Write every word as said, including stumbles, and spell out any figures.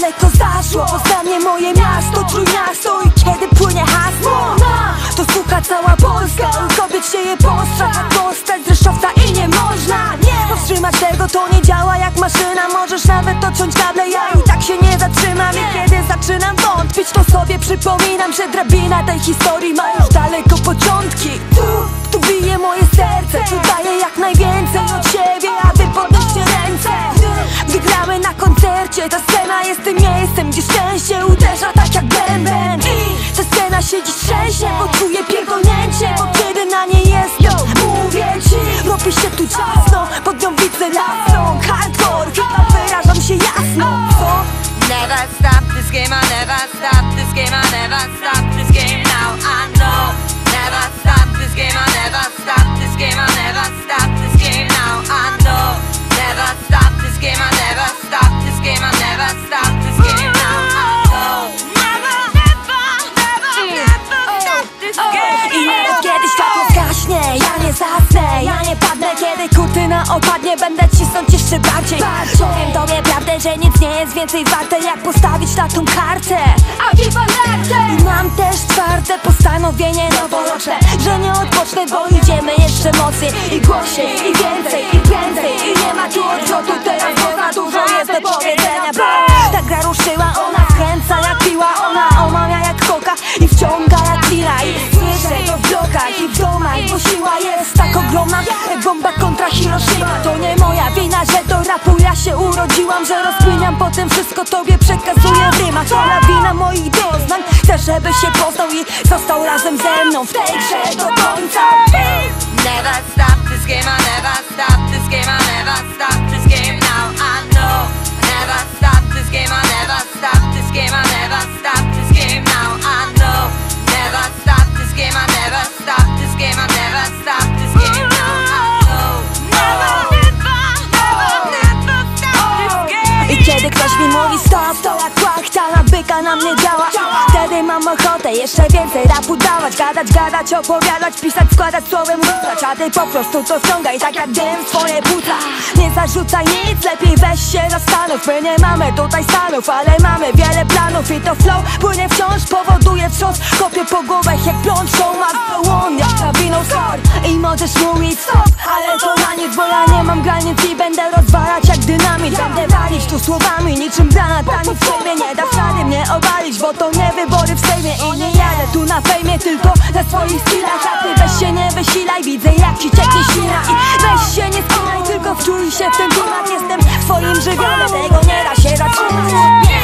że to zaszło. Poznanie moje miasto, Trójmiasto. I kiedy płynie hasło, to słucha cała Polska. U kobiet się je postrach, jak postać z Rzeszowca i nie można powstrzymać tego, to nie działa jak maszyna. Możesz nawet odciąć kable, ja i tak się nie zatrzymam. I kiedy zaczynam wątpić, to sobie przypominam, że drabina tej historii ma już daleko początki. Tu, tu bije moje serce, tu daję jak najwięcej od siebie, aby podnieście ręce. Gdy gramy na koncercie, ta scena jest tym miejscem, gdzie szczęście uderza tak jak bęben. I ta scena się dziś trzęsie, bo czuję pierdolnięcie, bo kiedy na niej jestem, mówię ci, robi się tu ciasno, pod nią widzę lasą. Hardcore, chyba wyrażam się jasno. Co? Never stop this game, I never stop this game, I never stop this game now, I know. Never stop this game, I never stop this game, I never stop this game now, I know. Never stop this game, I never stop this game, I never stop this game now, I know. Never, never, never, never stop this game. I nawet kiedy światło zgaśnie, ja nie zasnę, ja nie padnę. Kiedy kurtyna opadnie, będę cisnąć jeszcze bardziej. Powiem tobie prawdę, że nic nie jest więcej warte, jak postawić na tą kartę. A viva l'arte! I mam też twarde postanowienie noworoczne, że nie odpocznę, bo idziemy jeszcze mocniej i głośniej, i więcej, i prędzej. I nie ma tu odwrotu teraz, bo za dużo jest do powiedzenia. Bo ta gra ruszyła, ona wkręca jak piła, ona omamia jak koka i wciąga jak wina. I słyszę to w blokach i w domach, bo siła jest tak ogromna jak bomba kontra Hiroshima. To nie moja wina, że do rapu ja się urodziłam, że rozkminiam potem wszystko tobie przekazuję w rymach. To lawina moich doznań, chcę żebyś się poznał i został razem ze mną w tej grze do końca. Never stop this game, I never stop this game, I never stop this game now, I know. Never stop this game, I never stop this game, I never stop this game now, I know. Never stop this game, I never stop this game, I never stop this game now, I know. Never, never, never, never stop this game. I kiedy ktoś mi mówi stop, to jak płachta na byka na mnie działa. Wtedy mam ochotę jeszcze więcej rapu dawać, gadać, gadać, opowiadać, pisać, składać słowem lustrać. A ty po prostu to wciągaj tak jak dym w swoje płuca. Nie zarzucaj nic, lepiej weź się zastanów. My nie mamy tutaj stanów, ale mamy wiele planów. I to flow płynie wciąż, powoduje wstrząs. Kopię po głowach jak blond, show must go on, jak nawiną sor. I możesz mówić stop, ale to na nic, bo ja nie mam granic i będę rozwalać jak dynamit. Będę walić tu słowami niczym granat, a nic w sobie nie da wcale mnie obalić, bo to nie wybory w Sejmie. I nie jadę tu na fejmie, tylko na swoich skillach. A ty weź się nie wysilaj, widzę jak ci cieknie ślina. I weź się nie spinaj, tylko wczuj się w ten klimat. Jestem w twoim żywiole, tego nie da się zatrzymać.